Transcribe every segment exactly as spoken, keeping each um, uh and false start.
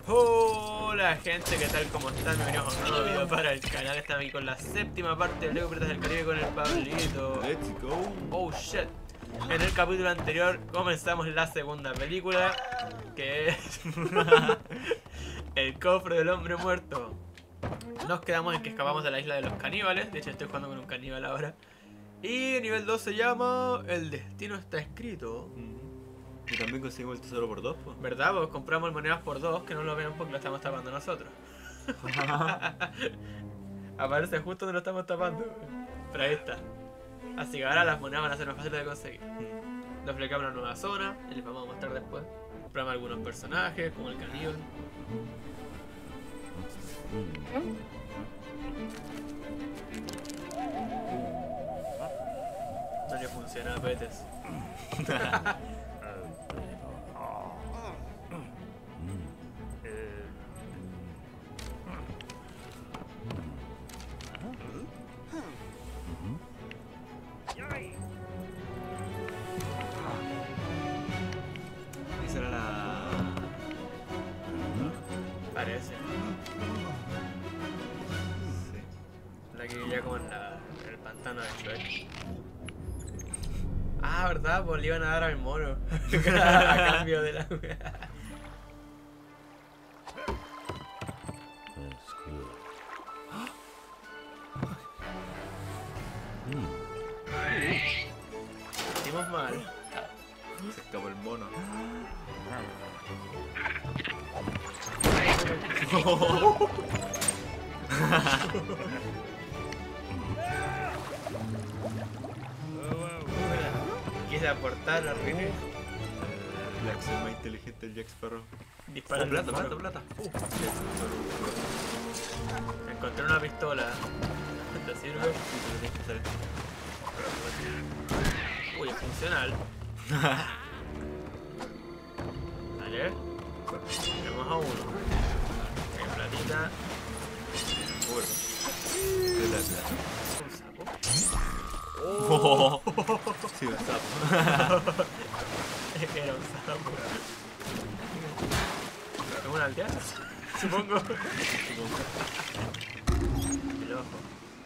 Hola gente, ¿qué tal? ¿Cómo están? Bienvenidos a un nuevo video para el canal. Estamos aquí con la séptima parte de Lego Piratas del Caribe con el Pablito. Let's go. Oh shit. En el capítulo anterior comenzamos la segunda película, que es El cofre del hombre muerto. Nos quedamos en que escapamos de la isla de los caníbales. De hecho estoy jugando con un caníbal ahora. Y el nivel dos se llama El destino está escrito. Y también conseguimos el tesoro por dos, pues. ¿Verdad? Pues compramos monedas por dos, que no lo vean porque lo estamos tapando nosotros. Aparece justo donde lo estamos tapando. Pero ahí está. Así que ahora las monedas van a ser más fáciles de conseguir. Desbloqueamos una nueva zona, y les vamos a mostrar después. Compramos algunos personajes, como el caníbal. No le funciona a Petes. Esa era la... Parece. Sí. La que vivía como en, la, en el pantano de Shrek. Ah, ¿verdad? Pues le iban a dar al mono. A cambio de la wea. Hicimos mal. Se escapó el mono. Quise aportar a Rini. La acción más inteligente del Jack Sparrow. Disparar. Oh, plata, plata, plata. Uh. Encontré una pistola. ¿Te sirve? Uy, es funcional. Vale. Tenemos a uno. Hay platita. Bueno. De la plata. Un sapo. Oh. Sí, un sapo. Era un sapo. ¿Es una aldea? Supongo. El ojo.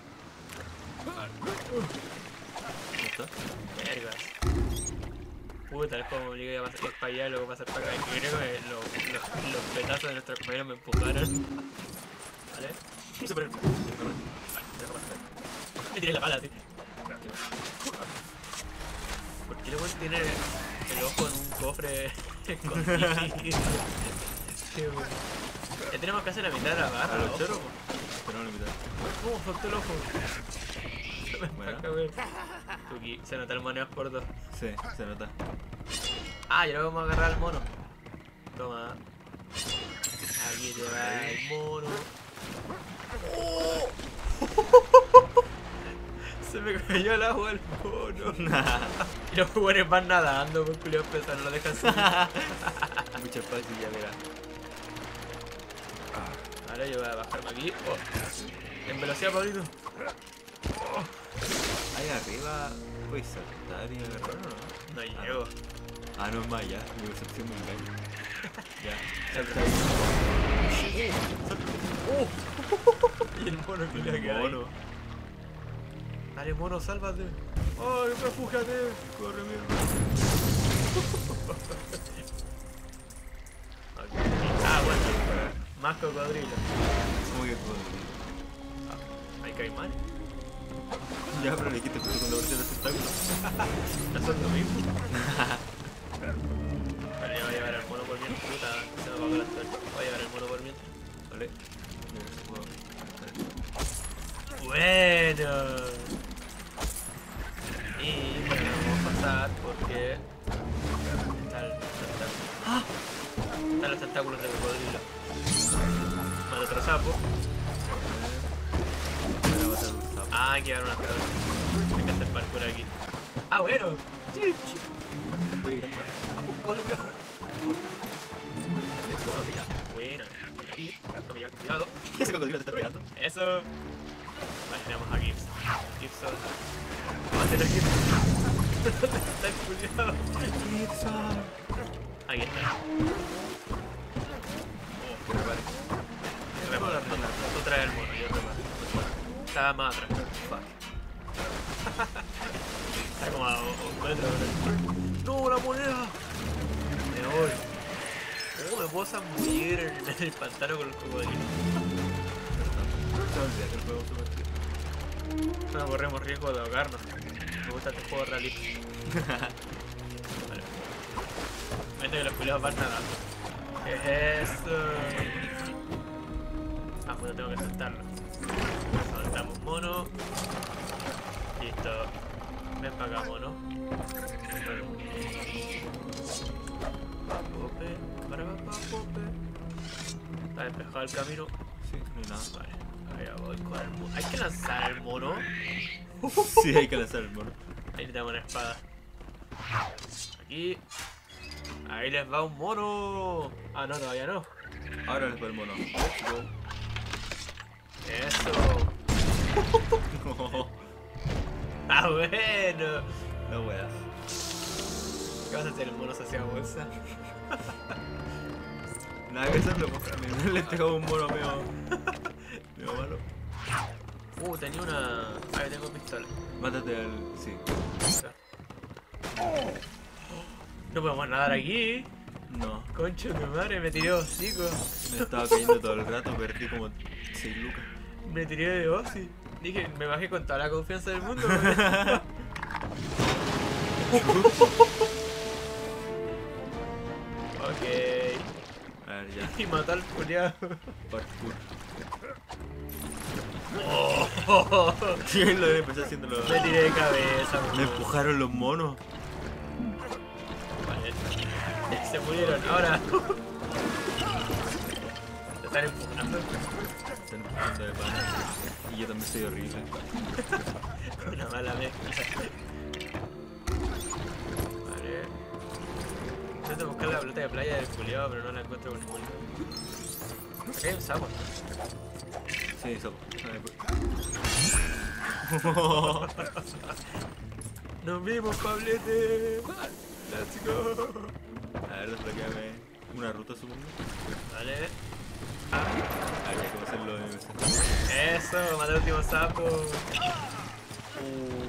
¿Cómo está? Vergas. Puta, el juego me obliga a pasar para allá y luego pasar para acá. Y creo que los, los, los petazos de nuestros compañeros me empujaron. ¿Vale? Se pone. Me tiré la pala, tío. ¿Por qué luego tiene el ojo en un cofre escondido? Qué bueno. Ya tenemos que hacer la mitad de la barra. ¿A los ojo. choros? Tenemos la mitad. ¿Cómo soltó el ojo? Se me Bueno. está cagando. Tuki, se nota el moneo por dos. Sí, se nota. Ah, y ahora vamos a agarrar al mono. Toma. Aquí te va el mono. ¡Oh! Se me cayó al agua el mono. Y los jugadores van nadando con culiados pesados, no lo dejan subir. Mucha fácil, ya verás. Ahora yo voy a bajarme aquí. Oh. En velocidad, Pablito. Oh. Ahí arriba puedes saltar y agarrar, ¿o no? No Ah, llego. Ah, no es más, ya. Mi percepción me engaña. Ya. Salta. Uh. Y el mono que le ha quedado ahí. Mono. Dale, mono, sálvate. ¡Ay, refúgiate! Corre, mira. Okay. Ah, bueno. Más cocodrilo. ¿Cómo que puedo? Ah, ¿hay caimán? Ya, pero le quité justo cuando apareció el tentáculo. ¿No son lo mismo? Vale, yo voy a llevar al mono por mientras. Puta, se me apagó la torcha. Voy a llevar el mono por mientras. Vale. Yo creo que puedo. Bueno. Y bueno, vamos a pasar porque está el tentáculo. ¡Ah! Están los tentáculos de cocodrilo. Más otro sapo. Voy a matar un sapo. Ah, hay que dar una torre. Hay que hacer parkour aquí. Ah, bueno. Sí, sí. Uy, Bueno. Y, cuidado. ese cocodrilo te está pegando. Eso. Vale, tenemos a Gibbs. Gibson. Vamos a hacer a Gibson. Está culiado. Gibson. Aquí está. Estaba más atrás. Fuck. Está como a un metro. ¡No, la moneda! Me voy. ¿Cómo me puedo zambullir en el pantano con los cocodrilos? Se me olvida que el juego es súper triste. No corremos riesgo de ahogarnos. Me gusta este juego realista. Vale. Vete que los culiados van nadando. ¿Qué es eso? Ah, pues tengo que soltarlo. Soltamos mono. Listo. Ven para acá, mono. Bueno. Papope. Para papope. Está despejado el camino. Sí, no hay nada. Vale. Allá voy con el mono. Hay que lanzar el mono. Sí, hay que lanzar el mono. Ahí le damos una espada. Aquí. Ahí les va un mono. Ah, no, todavía no. Ahora les va el mono. Let's go. Eso. No, Ah, bueno. no weas. ¿Qué vas a hacer? El mono se hacía bolsa. Nada que hacerlo, pues. A mí le pegó un mono medio. medio malo. Uh, tenía una. Ah, yo tengo pistola. Mátate al. Sí. No podemos nadar aquí. No. Concho de madre, me tiré de hocico. Me estaba cayendo todo el rato, perdí como seis lucas. Me tiré de Ozzy. Dije, me bajé con toda la confianza del mundo. Ok. A ver, ya. Y mató al culiado. Parkour. Oh, ¿Quién lo empecé haciéndolo? me tiré de cabeza. Me empujaron los monos. Vale. Se murieron. Ahora. Te están empujando. Están empujando de pana. Y yo también soy horrible. Una mala mezcla. Vale. Intento buscar la pelota de playa del culiado, pero no la encuentro por ningún lado. Acá hay un sapo. Sí, eso. Nos vimos, Pablete. Let's go. A ver, desbloqueame una ruta, supongo. Vale. A ver, cómo hacerlo en Eso, maté al último sapo. Uh.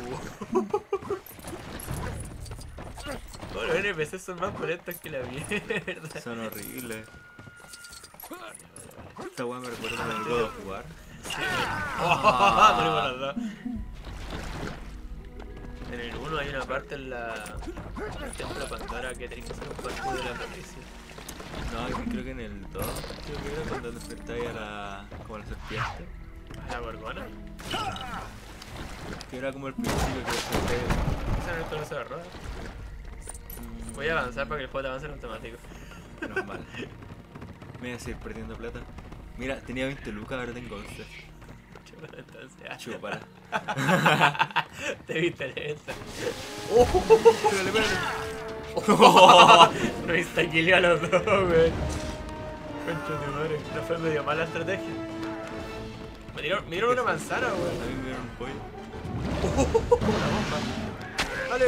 Oh, los N P Cs son más polentos que la mierda. Son horribles. Esta weá me recuerda al God of War. Sí. Oh, morimos los dos. En el uno hay una parte en la... en el templo de Pandora que tenés que hacer un parkour de la patricia. No, creo que en el dos. Creo que era cuando enfrentáis a la. como a la serpiente. ¿La gorgona? Que era como el principio que enfrenté. Esa no es el coloso de roda. Voy a avanzar para que el juego te avance en automático. Menos mal. Me voy a seguir perdiendo plata. Mira, tenía veinte lucas, ahora tengo once. Chúpala entonces. ah. Chúpala. Te viste lenta. ¡Oh! Pégale, pégale. Nos instaquiló a los dos, wey. Concha de madre. No fue medio mala estrategia. Me dieron, me dieron una manzana, A wey. mí me dieron un pollo. Una bomba. Dale.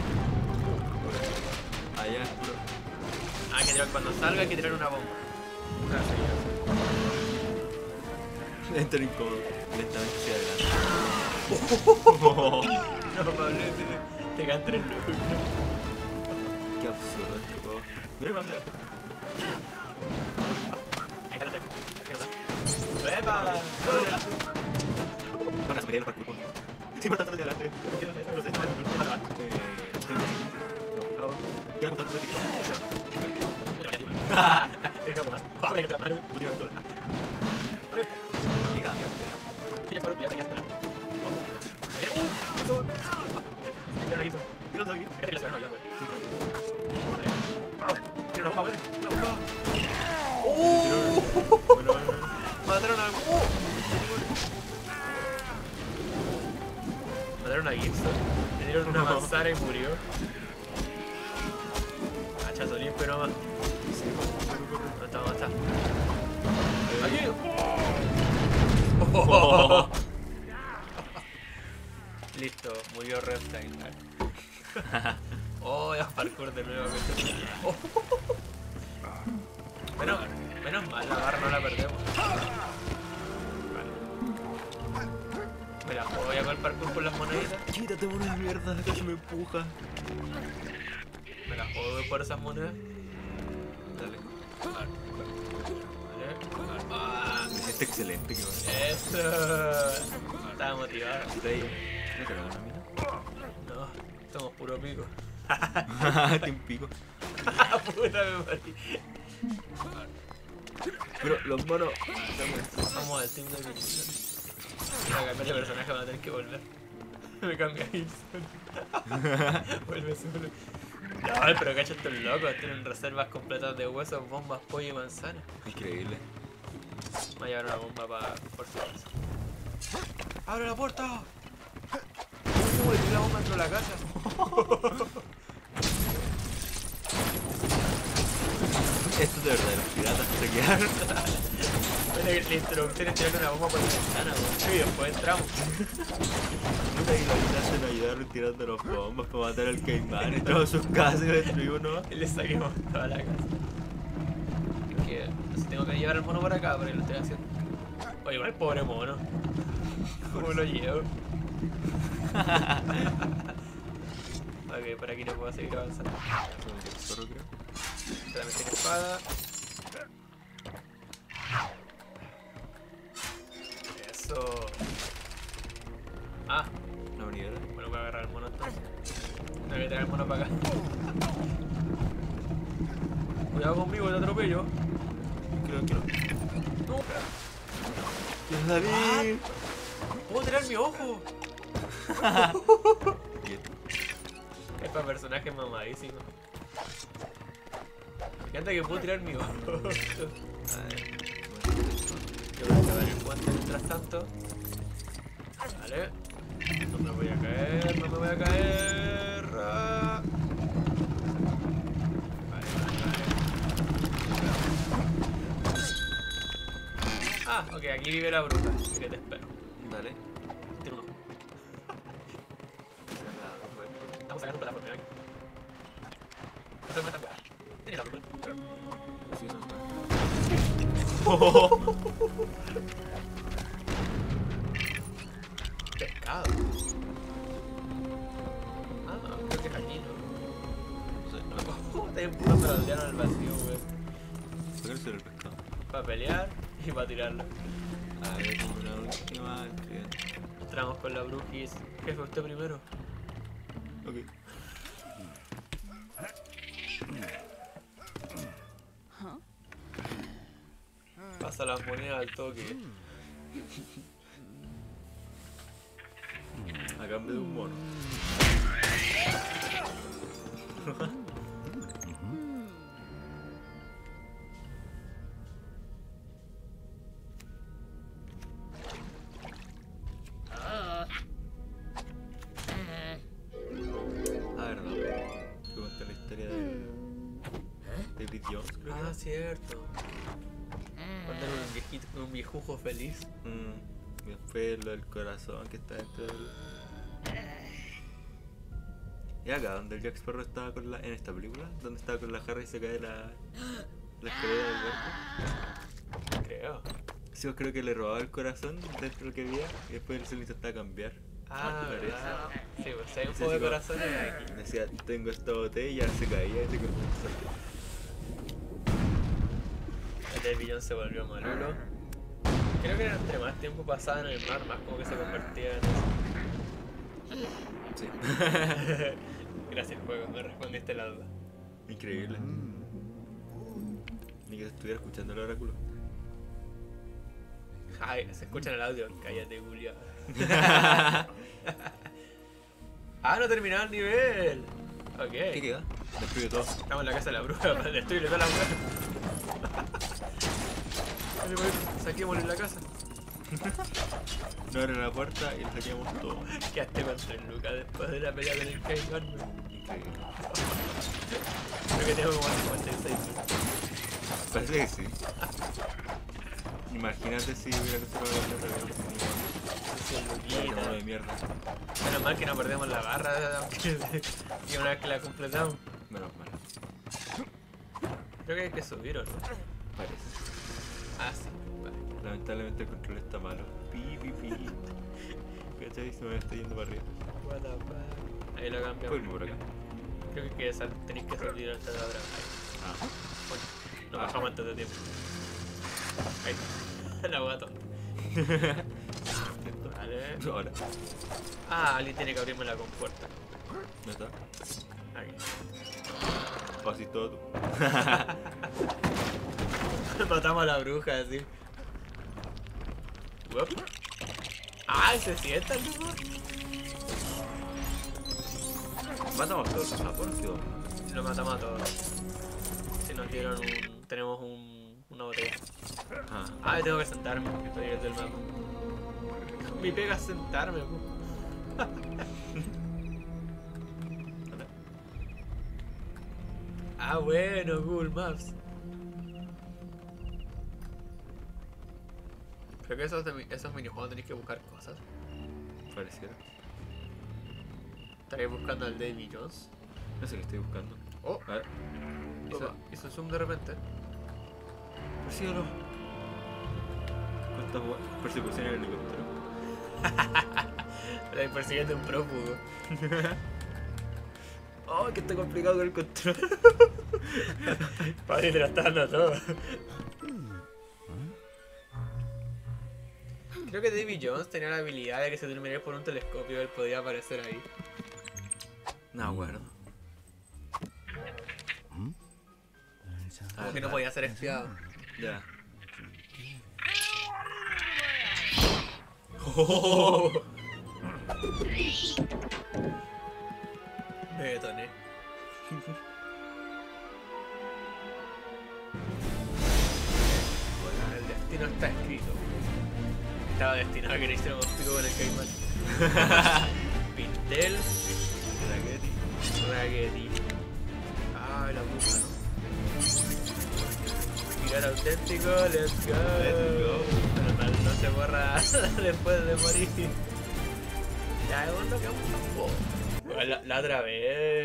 Allá es puro. Ah, que tirar, cuando salga hay que tirar una bomba. Una seguida. Entra incómodo. Lentamente hacia adelante. No, Pablo, te, te caen tres lucas. Qué absurdo este juego. Mira, Pablo. Ahí está la tecla. ¡Epa! Van a subir el parkour. Sí, pero está hacia adelante. No sé, no sé. Quiero contar tu Es como más. ¡Joder, que te la mano! Mataron a... Mataron a Gibson. Le dieron una manzana y murió. Hachazo limpio nomás. No está, no está. ¡Aquí! Oh. Listo, murió Reptile. Oh, ya parkour de nuevo. Oh. Menos, menos mal, la barra no la perdemos. Vale. Me la juego ya con el parkour con las moneditas. Quítate, mono de mierda, casi me empuja. Me la juego por esas monedas. Dale. Vale. Ah, Me siento excelente, que bueno. eso. Estaba motivado. ¿Está ahí? ¿No te la van a mirar? No, somos puro pico. Te impico. Puta me morí. Pero los monos. Vamos al team de Gibson. Para cambiar de personaje van a tener que volver. Me cambia Gibson. Vuelve solo. No, pero cacha estos locos. Tienen reservas completas de huesos, bombas, pollo y manzana. Increíble. Me voy a llevar una bomba para por si acaso. ¡Abre la puerta! ¡Uy, la bomba entró a la casa! Esto es de verdad, los piratas se quedaron. Bueno, la introducción es tirarle una bomba por la ventana, weón. Y después entramos. Puta, y la piratas nos ayudaron tirando las bombas para matar al caimán. Entramos a sus casas y lo destruimos, ¿no? Y le saquemos toda la casa. Es que no sé, tengo que llevar al mono por acá, porque lo estoy haciendo. Oye, igual pobre mono. ¿Cómo lo llevo? Ok, por aquí no puedo seguir avanzando. Zorro, creo. También tiene espada. Eso. Ah, La manivela. bueno, voy a agarrar el mono entonces. Tengo que traer el mono para acá. Cuidado conmigo, te atropello. Creo que no. No, ¡Dios, David! puedo tirar mi ojo. Bien. Es para personajes mamadísimos. Me encanta que puedo tirar mi ojo. A ver. Yo voy a acabar el puente mientras tanto. Vale. No me voy a caer, no me voy a caer. Ah. Vale, vale, vale. Ah, ok, aquí vive la bruja. Así que te espero. Dale. Tiene un ojo. Estamos sacando plata por primera vez. No se me está Tiene la bruja. Sí, no está. Pescado. Ah, creo que es aquí, ¿no? Sí, no. Oh, te empujando al aldeano al vacío, wey. ¿Por qué no se el pescado? Para pelear y para tirarlo. A ver, una última escribiendo. Entramos con la brujis. Jefe, usted primero. Ok. Pasa las monedas al toque. A cambio de un mono. Ah, verdad. Te conté la historia de David Jones, creo que Ah, era. cierto. Cuando era un viejito, un viejujo feliz. Mm, después lo del corazón que está dentro del... ¿Y acá donde el Jack Sparrow estaba con la... en esta película? ¿Donde estaba con la jarra y se cae la... la escalera del barco? Creo. Sí, yo creo que le robaba el corazón dentro de lo que había y después él se lo intentaba cambiar. Ah, ¿te parece? ¿verdad? Sí, pues si hay un Sí, juego de sí, como- corazones aquí. Decía, tengo esta botella, se caía y se quedó. El David Jones se volvió malulo. Creo que entre más tiempo pasaba en el mar, más como que se convertía en eso. Sí. Gracias, juego, me respondiste la duda. Increíble. Ni que estuviera escuchando el oráculo. Ay, se escucha en el audio. Cállate, Julia. Ah, no terminaba el nivel. Ok. ¿Qué queda? Destruye todo. Estamos en la casa de la bruja para destruirle toda la mujer. Saquémosle la casa. No abre la puerta y le saqueamos todo. Quedaste con tres lucas después de la pelea con el Caimán. Increíble. Creo que tengo como cincuenta y seis lucas. Parece que sí. Imagínate si hubiera conservado la plata de cien mono luquitas. de mierda. Menos mal que no perdemos la barra, aunque y una vez que la completamos. Menos mal. Creo que hay que subir o no. Parece. Ah, sí. Vale. Lamentablemente el control está malo. Pi, pi, pi. ¿cachai? Se me está yendo para arriba. What the fuck. Ahí lo Puedo cambiamos. irme por acá. Creo que, que sal- tenéis que salir al taladro. Ahí. Ah, Bueno, no Ah. bajamos antes de tiempo. Ahí. La hueá tonta. Vale. ahora. Ah, alguien tiene que abrirme la compuerta. ¿No está? Aquí. O así todo tú. Matamos a la bruja así. Uop. Ah, se sienta el lugar. Matamos todos los japoneses, quedó. Lo matamos a todos. Si nos dieron un. Tenemos un. Una botella. Ah, Ah, tengo que sentarme y pedir del mapa. Mi pega es sentarme, pu. ¿dónde? Ah, bueno, Google Maps. Creo que esos, de mi- esos minijuegos tenéis que buscar cosas. Pareciera. Estaréis buscando al Davy Jones. No sé qué estoy buscando. Oh, A ver. hizo, hizo zoom de repente. Persíguelo. ¿Cuántas bu- persecución en el helicóptero? Estáis persiguiendo un prófugo. Oh, que está complicado con el control. Padre, te lo está dando todo. Creo que Davy Jones tenía la habilidad de que si tú lo miras por un telescopio él podía aparecer ahí. No, acuerdo. Como que no podía ser espiado. Ya. Oh. Me detoné. Bueno, el destino está escrito. Estaba destinado a que le hiciéramos pico con el caimán. Pintel, Raquetti. Raggedy. Ah, la bruja, ¿no? Tirar auténtico, let's go. Let's go. Pero tal, no se borra después de morir. Ya, es lo que vamos a la, la otra vez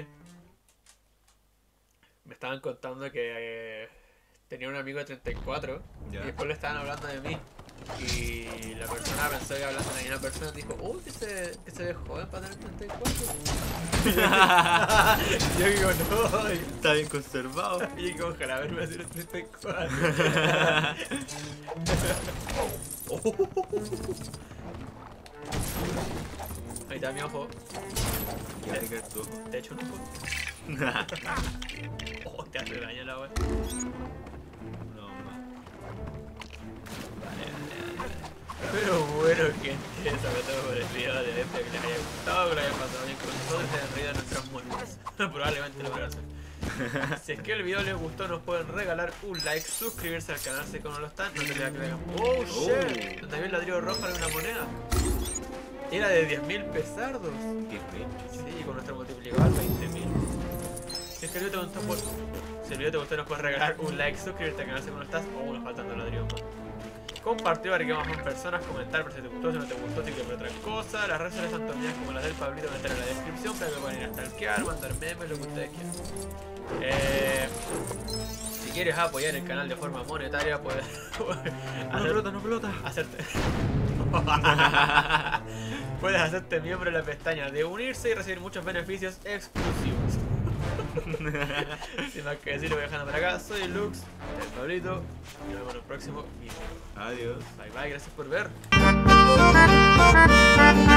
me estaban contando que eh, tenía un amigo de treinta y cuatro Ya. y después le estaban hablando de mí. Y la persona pensó que hablando de una persona dijo, uy, que se, que se ve joven para tener treinta y cuatro. Yo digo, no. Está bien conservado. Y digo, ojalá verme hacer treinta y cuatro. Ahí está mi ojo. ¿Qué te crees tú? ¿Te echo un ojo? Oh, te hace daño la wea. No, más. Vale, vale, vale. Pero bueno, gente, sobre todo por el video de este, que les haya gustado, que lo hayan pasado bien con nosotros y se hayan reído de nuestras muertes. Probablemente lo voy a hacer. Si es que el video les gustó, nos pueden regalar un like, suscribirse al canal si no lo están, no se olviden que le hagan. ¡Oh, shit! Donde había el ladrillo rojo era una moneda. Era de diez mil pesardos. diez mil. Sí, con nuestro multiplicador veinte mil. Si es que el video te gustó, por... si el video te gustó, nos puedes regalar un like, suscribirte al canal si no estás, o nos faltan dos ladrillos más. Compartir para que más personas, comentar por si te gustó, si no te gustó, si quieres ver otra cosa. Las redes sociales tanto mías como las del Pablito van a estar en la descripción para que puedan ir a stalkear, mandar memes, lo que ustedes quieran. Eh, si quieres apoyar el canal de forma monetaria, puedes No hacer- pelota, no pelota. hacerte puedes hacerte miembro en la pestaña de unirse y recibir muchos beneficios exclusivos. Sin más que decir, lo voy dejando por acá. Soy Lux, el Pablito, y nos vemos en el próximo video. Adiós. Bye bye, gracias por ver.